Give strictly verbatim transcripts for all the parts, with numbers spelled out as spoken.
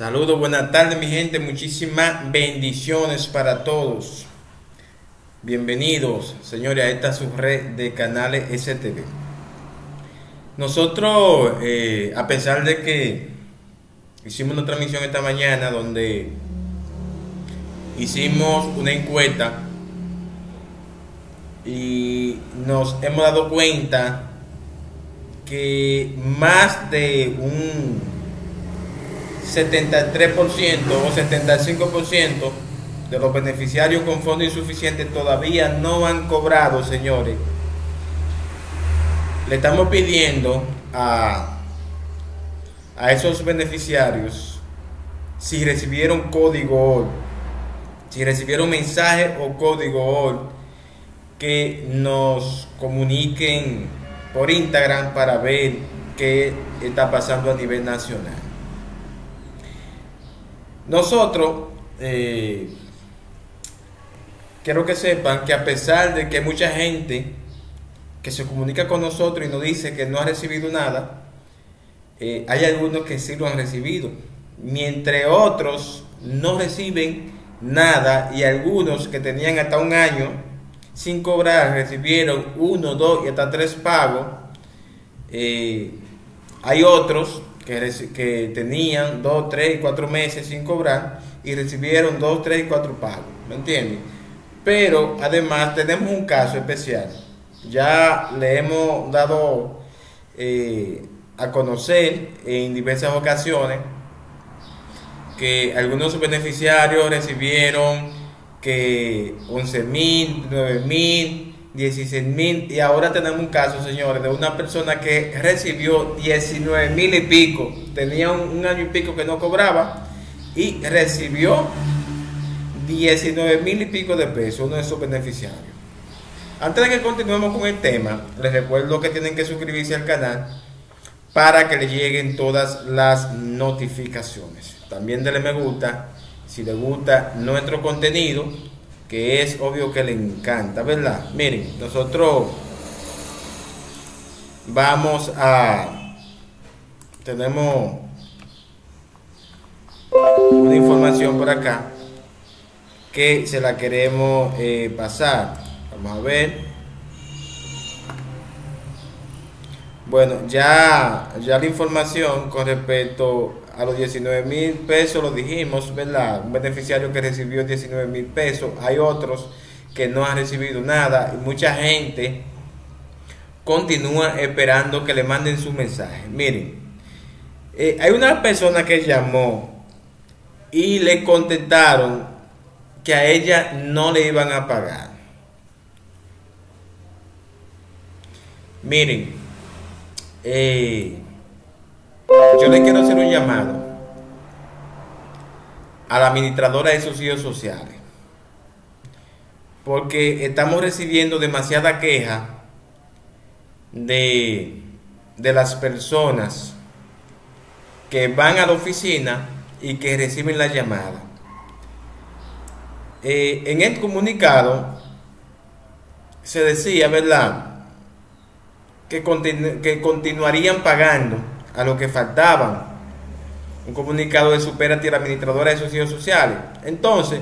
Saludos, buenas tardes mi gente, muchísimas bendiciones para todos. Bienvenidos, señores, a esta subred de canales S T V. Nosotros, eh, a pesar de que hicimos una transmisión esta mañana donde hicimos una encuesta y nos hemos dado cuenta que más de un setenta y tres por ciento o setenta y cinco por ciento de los beneficiarios con fondos insuficientes todavía no han cobrado, señores. Le estamos pidiendo a, a esos beneficiarios si recibieron código hoy, si recibieron mensaje o código hoy, que nos comuniquen por Instagram para ver qué está pasando a nivel nacional. Nosotros eh, quiero que sepan que a pesar de que hay mucha gente que se comunica con nosotros y nos dice que no ha recibido nada, eh, hay algunos que sí lo han recibido, mientras otros no reciben nada, y algunos que tenían hasta un año sin cobrar recibieron uno, dos y hasta tres pagos. Eh, hay otros que, que tenían dos, tres y cuatro meses sin cobrar y recibieron dos, tres y cuatro pagos, ¿me entienden? Pero además tenemos un caso especial. Ya le hemos dado eh, a conocer en diversas ocasiones que algunos beneficiarios recibieron que once mil, nueve mil, dieciséis mil, y ahora tenemos un caso, señores, de una persona que recibió diecinueve mil y pico, tenía un, un año y pico que no cobraba y recibió diecinueve mil y pico de pesos, uno de esos beneficiarios. Antes de que continuemos con el tema, les recuerdo que tienen que suscribirse al canal para que les lleguen todas las notificaciones. También denle me gusta si les gusta nuestro contenido, que es obvio que le encanta, ¿verdad? Miren, nosotros vamos a... tenemos una información por acá que se la queremos eh, pasar. Vamos a ver. Bueno, ya, ya la información con respecto a los diecinueve mil pesos lo dijimos, ¿verdad? Un beneficiario que recibió diecinueve mil pesos, hay otros que no han recibido nada y mucha gente continúa esperando que le manden su mensaje. Miren, eh, hay una persona que llamó y le contestaron que a ella no le iban a pagar. Miren, eh, yo le quiero hacer un llamado a la administradora de subsidios sociales, porque estamos recibiendo demasiada queja de, de las personas que van a la oficina y que reciben la llamada. Eh, en el comunicado se decía, ¿verdad?, que, continu que continuarían pagando a lo que faltaban. Un comunicado de Superati, la administradora de subsidios sociales. Entonces,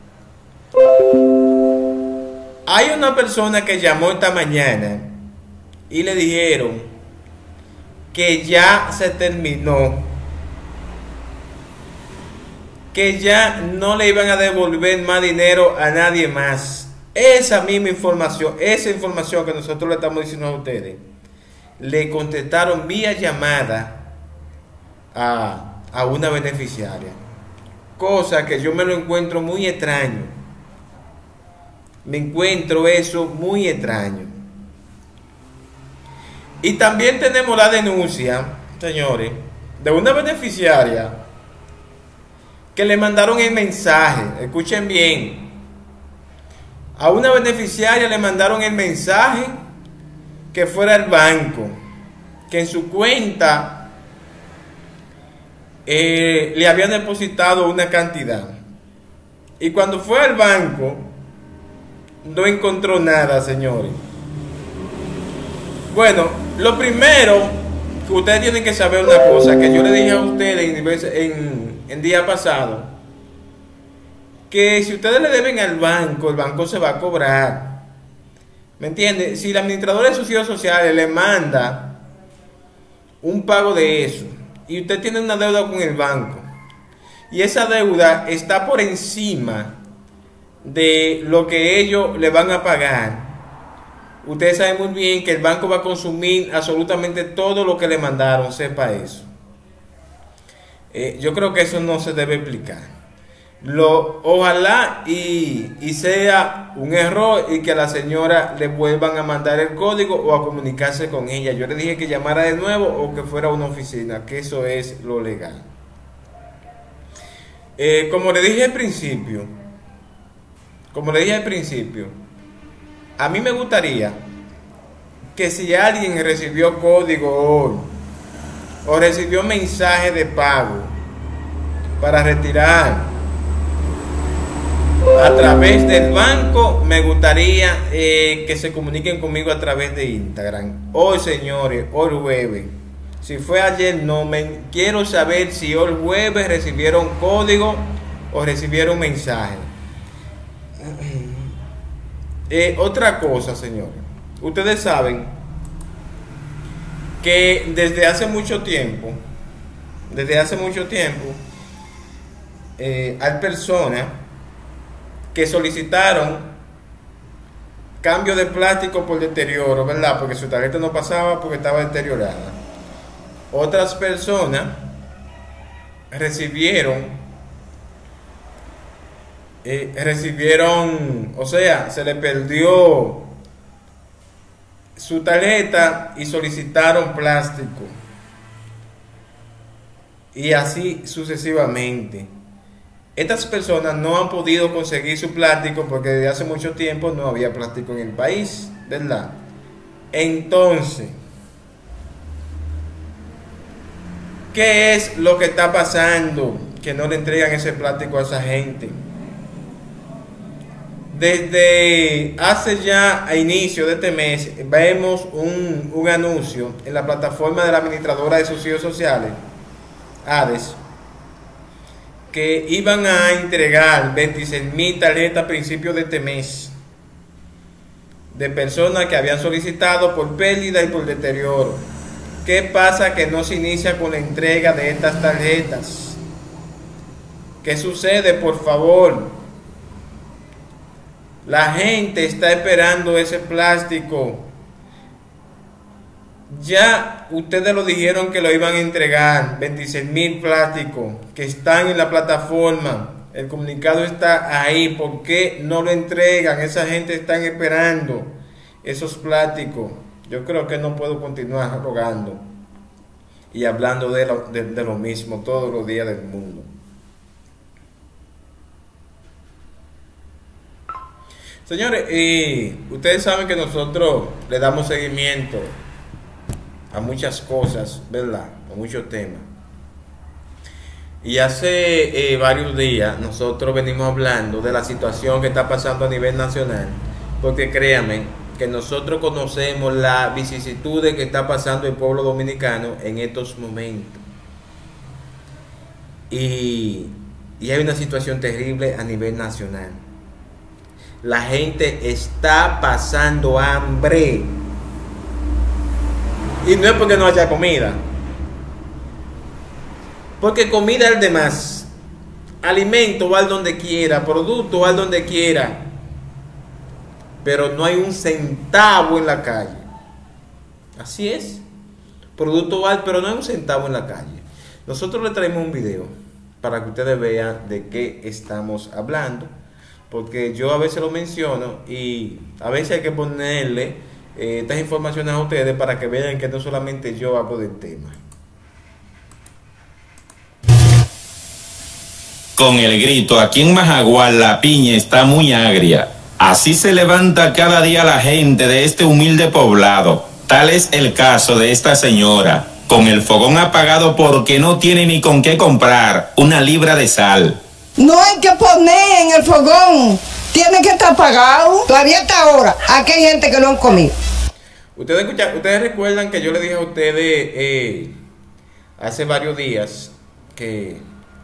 hay una persona que llamó esta mañana y le dijeron que ya se terminó, que ya no le iban a devolver más dinero a nadie más. Esa misma información, esa información que nosotros le estamos diciendo a ustedes, le contestaron vía llamada a, a una beneficiaria, cosa que yo me lo encuentro muy extraño. Me encuentro eso muy extraño. Y también tenemos la denuncia, señores, de una beneficiaria que le mandaron el mensaje. Escuchen bien, a una beneficiaria le mandaron el mensaje que fuera al banco, que en su cuenta eh, le habían depositado una cantidad, y cuando fue al banco no encontró nada, señores. Bueno, lo primero que ustedes tienen que saber una cosa, que yo le dije a ustedes en, en en día pasado que si ustedes le deben al banco, el banco se va a cobrar. ¿Me entiende? Si el administrador de subsidios sociales le manda un pago de eso y usted tiene una deuda con el banco y esa deuda está por encima de lo que ellos le van a pagar, ustedes saben muy bien que el banco va a consumir absolutamente todo lo que le mandaron, sepa eso. Eh, yo creo que eso no se debe explicar. Lo, ojalá y, y sea un error y que a la señora le vuelvan a mandar el código o a comunicarse con ella. Yo le dije que llamara de nuevo o que fuera a una oficina, que eso es lo legal. Eh, como le dije al principio, como le dije al principio, a mí me gustaría que si alguien recibió código hoy o recibió mensaje de pago para retirar a través del banco, me gustaría eh, que se comuniquen conmigo a través de Instagram. Hoy, señores, hoy jueves. Si fue ayer, no me quiero saber si hoy jueves recibieron código o recibieron mensaje. Eh, otra cosa, señores, ustedes saben que desde hace mucho tiempo, desde hace mucho tiempo, eh, hay personas que solicitaron cambio de plástico por deterioro, ¿verdad? Porque su tarjeta no pasaba porque estaba deteriorada. Otras personas recibieron, eh, recibieron, o sea, se le perdió su tarjeta y solicitaron plástico. Y así sucesivamente. Estas personas no han podido conseguir su plástico porque desde hace mucho tiempo no había plástico en el país, ¿verdad? Entonces, ¿qué es lo que está pasando? Que no le entregan ese plástico a esa gente. Desde hace ya a inicio de este mes vemos un, un anuncio en la plataforma de la administradora de subsidios sociales, ADES, que iban a entregar veintiséis mil tarjetas a principios de este mes de personas que habían solicitado por pérdida y por deterioro. ¿Qué pasa? Que no se inicia con la entrega de estas tarjetas. ¿Qué sucede? Por favor, la gente está esperando ese plástico. Ya ustedes lo dijeron que lo iban a entregar, veintiséis mil plásticos que están en la plataforma. El comunicado está ahí. ¿Por qué no lo entregan? Esa gente está esperando esos plásticos. Yo creo que no puedo continuar rogando y hablando de lo, de, de lo mismo todos los días del mundo. Señores, y ustedes saben que nosotros le damos seguimiento a muchas cosas, ¿verdad? A muchos temas. Y hace eh, varios días nosotros venimos hablando de la situación que está pasando a nivel nacional, porque créanme que nosotros conocemos las vicisitudes que está pasando el pueblo dominicano en estos momentos. Y, y hay una situación terrible a nivel nacional. La gente está pasando hambre. Y no es porque no haya comida, porque comida es de más. Alimento va al donde quiera, producto va al donde quiera, pero no hay un centavo en la calle. Así es, producto va, pero no hay un centavo en la calle. Nosotros le traemos un video para que ustedes vean de qué estamos hablando, porque yo a veces lo menciono y a veces hay que ponerle Eh, estas informaciones a ustedes para que vean que no solamente yo hablo del tema. Con el grito, aquí en Majagual la piña está muy agria. Así se levanta cada día la gente de este humilde poblado. Tal es el caso de esta señora, con el fogón apagado porque no tiene ni con qué comprar una libra de sal. No hay que poner en el fogón. Tiene que estar apagado. Todavía está ahora. Aquí hay gente que no han comido. Ustedes escuchan, ustedes recuerdan que yo le dije a ustedes eh, hace varios días que,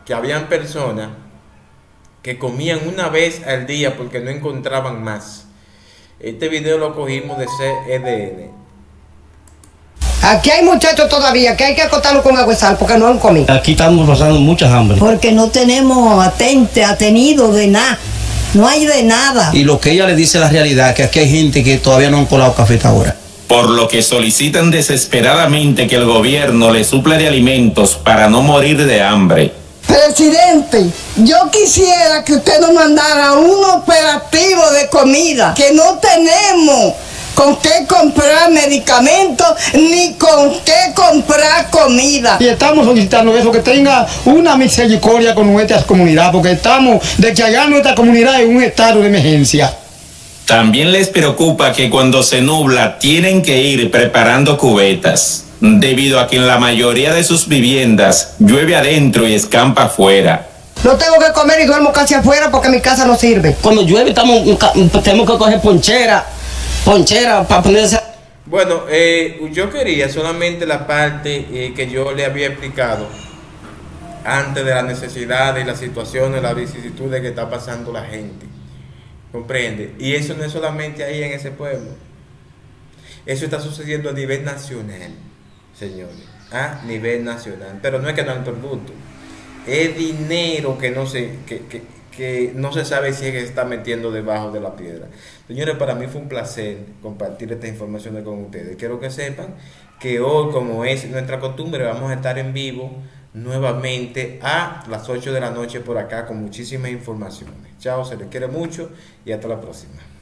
que habían personas que comían una vez al día porque no encontraban más. Este video lo cogimos de C E D N. Aquí hay muchachos todavía que hay que acotarlos con agua y sal porque no han comido. Aquí estamos pasando mucha hambre. Porque no tenemos atente, atenido de nada. No hay de nada. Y lo que ella le dice la realidad, que aquí hay gente que todavía no han colado café hasta ahora. Por lo que solicitan desesperadamente que el gobierno les suple de alimentos para no morir de hambre. Presidente, yo quisiera que usted nos mandara un operativo de comida, que no tenemos con qué comprar medicamentos ni con qué comprar comida. Y estamos solicitando eso, que tenga una misericordia con nuestra comunidad, porque estamos de que allá nuestra comunidad en un estado de emergencia. También les preocupa que cuando se nubla tienen que ir preparando cubetas, debido a que en la mayoría de sus viviendas llueve adentro y escampa afuera. No tengo que comer y duermo casi afuera porque mi casa no sirve. Cuando llueve estamos, tenemos que coger ponchera, ponchera para ponerse... Bueno, eh, yo quería solamente la parte eh, que yo le había explicado antes de la necesidad y las situaciones, las vicisitudes que está pasando la gente. ¿Comprende? Y eso no es solamente ahí en ese pueblo. Eso está sucediendo a nivel nacional, señores. A nivel nacional. Pero no es que no hay tributo. Es dinero que no se, que, que, que no se sabe si es que se está metiendo debajo de la piedra. Señores, para mí fue un placer compartir estas informaciones con ustedes. Quiero que sepan que hoy, como es nuestra costumbre, vamos a estar en vivo nuevamente a las ocho de la noche por acá con muchísimas informaciones. Chao, se les quiere mucho y hasta la próxima.